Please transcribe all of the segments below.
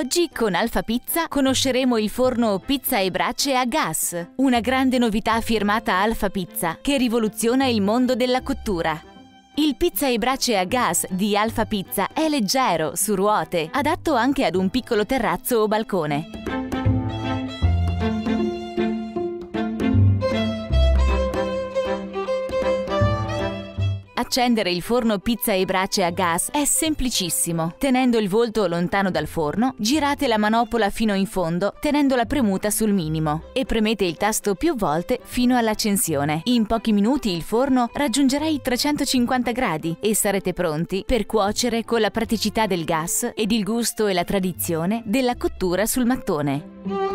Oggi con Alfa Pizza conosceremo il forno pizza e brace a gas, una grande novità firmata Alfa Pizza che rivoluziona il mondo della cottura. Il pizza e brace a gas di Alfa Pizza è leggero, su ruote, adatto anche ad un piccolo terrazzo o balcone. Accendere il forno pizza e brace a gas è semplicissimo. Tenendo il volto lontano dal forno, girate la manopola fino in fondo, tenendola premuta sul minimo, e premete il tasto più volte fino all'accensione. In pochi minuti il forno raggiungerà i 350 gradi e sarete pronti per cuocere con la praticità del gas ed il gusto e la tradizione della cottura sul mattone.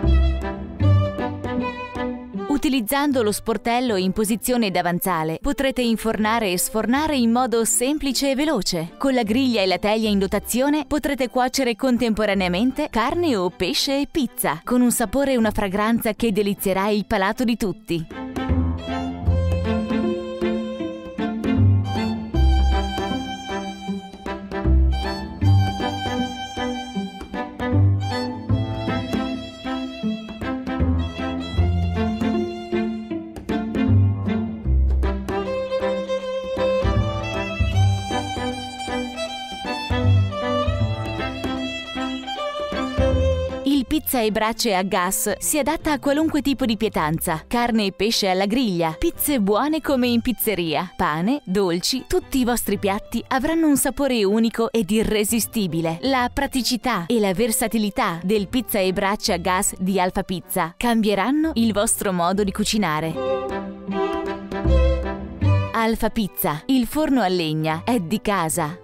Utilizzando lo sportello in posizione davanzale, potrete infornare e sfornare in modo semplice e veloce. Con la griglia e la teglia in dotazione potrete cuocere contemporaneamente carne o pesce e pizza, con un sapore e una fragranza che delizierà il palato di tutti. Il pizza e brace a gas si adatta a qualunque tipo di pietanza: carne e pesce alla griglia, pizze buone come in pizzeria, pane, dolci, tutti i vostri piatti avranno un sapore unico ed irresistibile. La praticità e la versatilità del pizza e brace a gas di Alfa Pizza cambieranno il vostro modo di cucinare. Alfa Pizza, il forno a legna è di casa.